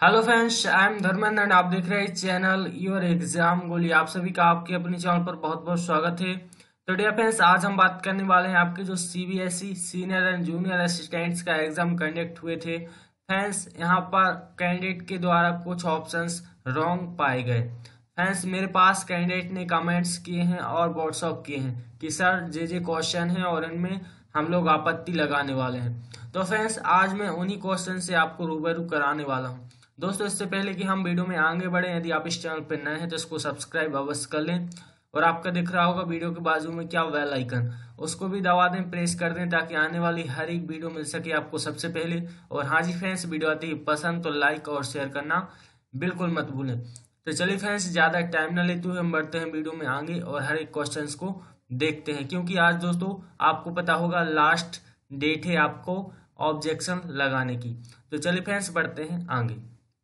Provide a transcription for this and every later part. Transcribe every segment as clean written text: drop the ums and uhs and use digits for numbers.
Hello friends, I am Dharmendra and आप देख रहे हैं चैनल योर एग्जाम गोली। आप सभी का आपके अपने चैनल पर बहुत बहुत स्वागत है। तो डियर फ्रेंड्स, आज हम बात करने वाले हैं आपके जो CBSE senior and junior assistants का एग्जाम कंडक्ट हुए थे। फ्रेंड्स, यहाँ पर कैंडिडेट के द्वारा कुछ ऑप्शंस रॉन्ग पाए गए। फ्रेंड्स, मेरे पास कैंडिडेट ने कमेंट्स किए हैं और व्हाट्सअप किए हैं कि सर जे क्वेश्चन है और इनमें हम लोग आपत्ति लगाने वाले हैं। तो फ्रेंड्स, आज मैं उन्हीं क्वेश्चन से आपको रूबरू कराने वाला हूँ। दोस्तों, इससे पहले कि हम वीडियो में आगे बढ़े, यदि आप इस चैनल पर नए हैं तो इसको सब्सक्राइब अवश्य कर लें और आपका दिख रहा होगा वीडियो के बाजू में क्या बेल आइकन, उसको भी दबा दें, प्रेस कर दें ताकि आने वाली हर एक वीडियो मिल सके आपको सबसे पहले। और हाँ जी फ्रेंड्स, वीडियो आती है पसंद तो लाइक और शेयर करना बिल्कुल मत भूलें। तो चलिए फ्रेंड्स, ज्यादा टाइम न लेते हुए हम बढ़ते हैं वीडियो में आगे और हर एक क्वेश्चन को देखते हैं, क्योंकि आज दोस्तों आपको पता होगा लास्ट डेट है आपको ऑब्जेक्शन लगाने की। तो चलिए फ्रेंड्स, बढ़ते हैं आगे।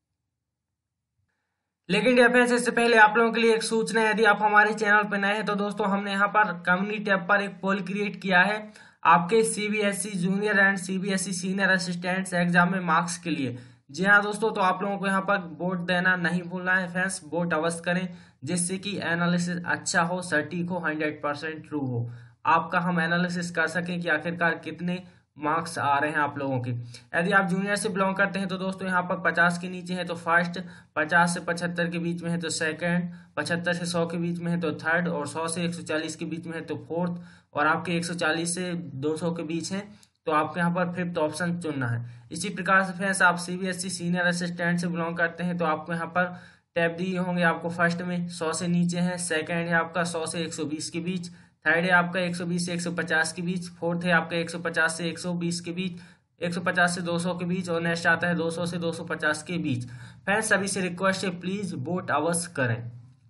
लेकिन डियर फ्रेंड्स, इससे पहले आप लोगों के लिए एक सूचना है, यदि आप हमारे चैनल पर नए हैं तो दोस्तों हमने यहाँ पर कम्युनिटी टैब पर एक पोल क्रिएट किया है आपके CBSE junior and CBSE senior assistants exam में मार्क्स के लिए। जी हाँ दोस्तों, तो आप लोगों को यहाँ पर वोट देना नहीं भूलना है फ्रेंड्स, वोट अवश्य करें जिससे कि एनालिसिस अच्छा हो, सटीक हो, 100% ट्रू हो। आपका हम एनालिसिस कर सकें कि आखिरकार कितने मार्क्स आ रहे हैं आप लोगों के। यदि आप जूनियर से बिलोंग करते हैं तो दोस्तों यहाँ पर 50 के नीचे है तो फर्स्ट, 50 से 75 के बीच में है तो सेकंड, 75 से 100 के बीच में है तो थर्ड, और 100 से 140 के बीच में है तो फोर्थ, और आपके 140 से 200 के बीच है तो आपको यहाँ पर फिफ्थ ऑप्शन चुनना है। इसी प्रकार से फ्रेंड्स, आप सीबीएसई सीनियर असिस्टेंट से बिलोंग करते हैं तो आपको यहाँ पर टैब दिए होंगे। आपको फर्स्ट में 100 से नीचे है, सेकंड है आपका 100 से 120 के बीच, थर्ड है आपका 120 से 150 के बीच, फोर्थ है आपका 150 से 120 के बीच, 150 से 200 के बीच, और नेक्स्ट आता है 200 से 250 के बीच। फ्रेंड्स, सभी से रिक्वेस्ट है प्लीज वोट अवश्य करें।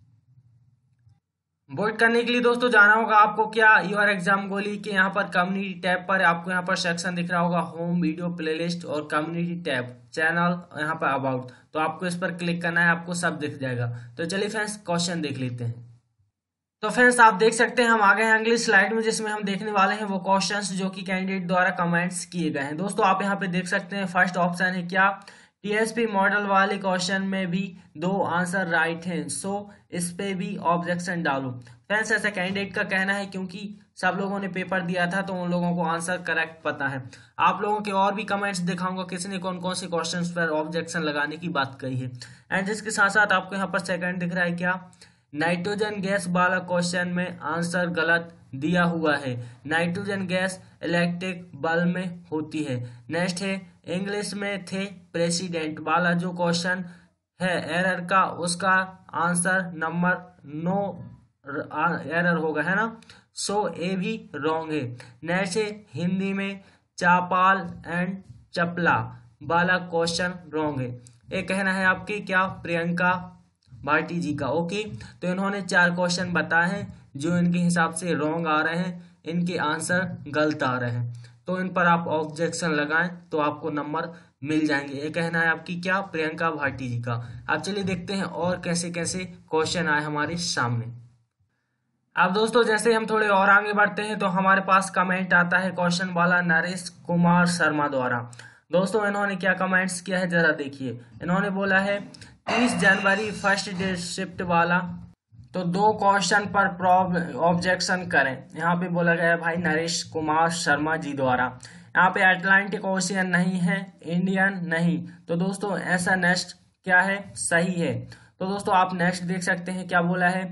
वोट करने के लिए दोस्तों जाना होगा आपको क्या, योर एग्जाम गोली के यहाँ पर कम्युनिटी टैब पर आपको यहाँ पर सेक्शन दिख रहा होगा होम, वीडियो, प्लेलिस्ट और कम्युनिटी टैब, चैनल, यहाँ पर अबाउट। तो आपको इस पर क्लिक करना है, आपको सब दिख जाएगा। तो चलिए फ्रेंड्स, क्वेश्चन देख लेते हैं। तो फ्रेंड्स, आप देख सकते हैं हम आ गए हैं अगली स्लाइड में, जिसमें हम देखने वाले हैं वो क्वेश्चंस जो कि कैंडिडेट द्वारा कमेंट्स किए गए हैं। दोस्तों आप यहाँ पे देख सकते हैं फर्स्ट ऑप्शन है क्या, टीएसपी मॉडल वाले क्वेश्चन में भी 2 आंसर राइट हैं, सो इस पे भी ऑब्जेक्शन डालो। फ्रेंड्स, ऐसा कैंडिडेट का कहना है क्योंकि सब लोगों ने पेपर दिया था तो उन लोगों को आंसर करेक्ट पता है। आप लोगों के और भी कमेंट्स दिखाऊंगा किसने कौन कौन से क्वेश्चन पर ऑब्जेक्शन लगाने की बात कही है। एंड जिसके साथ साथ आपको यहाँ पर सेकंड दिख रहा है क्या, नाइट्रोजन गैस वाला क्वेश्चन में आंसर गलत दिया हुआ है। नाइट्रोजन गैस इलेक्ट्रिक बल्ब में होती है। नेक्स्ट है इंग्लिश में थे प्रेसिडेंट वाला जो क्वेश्चन है एरर का, उसका आंसर नंबर 9 एरर होगा, है ना। सो ए भी रॉन्ग है। नेक्स्ट है हिंदी में चापाल एंड चपला वाला क्वेश्चन रॉन्ग है। ये कहना है आपके क्या, प्रियंका भाटी जी का। ओके, तो इन्होंने 4 क्वेश्चन बताए हैं जो इनके हिसाब से रॉन्ग आ रहे हैं, इनके आंसर गलत आ रहे हैं, तो इन पर आप ऑब्जेक्शन लगाएं तो आपको नंबर मिल जाएंगे। ये कहना है आपकी क्या, प्रियंका भाटी जी का। अब चलिए देखते हैं और कैसे कैसे क्वेश्चन आए हमारे सामने। अब दोस्तों जैसे हम थोड़े और आगे बढ़ते हैं तो हमारे पास कमेंट आता है क्वेश्चन वाला नरेश कुमार शर्मा द्वारा। दोस्तों इन्होंने क्या कमेंट्स किया है जरा देखिए। इन्होंने बोला है 30 जनवरी फर्स्ट डे शिफ्ट वाला, तो 2 क्वेश्चन पर ऑब्जेक्शन करें। यहाँ पे बोला गया है भाई नरेश कुमार शर्मा जी द्वारा। यहाँ पे अटलांटिक ओशियन नहीं है, इंडियन नहीं, तो दोस्तों ऐसा नेक्स्ट क्या है, सही है। तो दोस्तों आप नेक्स्ट देख सकते हैं क्या बोला है,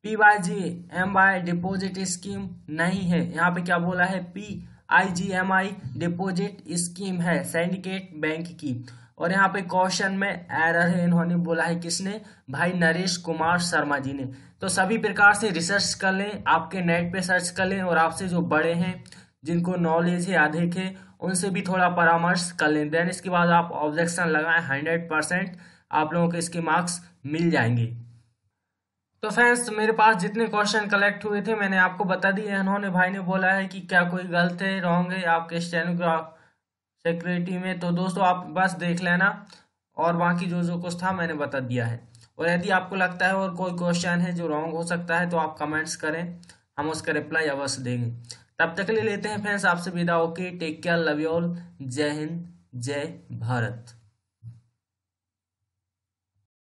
PYGMI डिपोजिट स्कीम नहीं है। यहाँ पे क्या बोला है, PIGMI डिपोजिट स्कीम है सिंडिकेट बैंक की। और यहाँ पे क्वेश्चन में एरर है, इन्होंने बोला है किसने, भाई नरेश कुमार शर्मा जी ने। तो सभी प्रकार से रिसर्च कर लें, आपके नेट पे सर्च कर लें, और आपसे जो बड़े हैं जिनको नॉलेज है अधिक है उनसे भी थोड़ा परामर्श कर लें, देन इसके बाद आप ऑब्जेक्शन लगाएं, 100% आप लोगों के इसके मार्क्स मिल जाएंगे। तो फ्रेंड्स, मेरे पास जितने क्वेश्चन कलेक्ट हुए थे मैंने आपको बता दिए। इन्होंने भाई ने बोला है कि क्या कोई गलत है, रॉन्ग है आपके स्टेनोग्राफ सेक्रेटरी में, तो दोस्तों आप बस देख लेना, और बाकी जो जो कुछ था मैंने बता दिया है। और यदि आपको लगता है और कोई क्वेश्चन है जो रॉन्ग हो सकता है तो आप कमेंट्स करें, हम उसका रिप्लाई अवश्य देंगे। तब तक के लिए लेते हैं फ्रेंड्स आपसे विदा। Okay, take care, love you all, जय हिंद, जय भारत।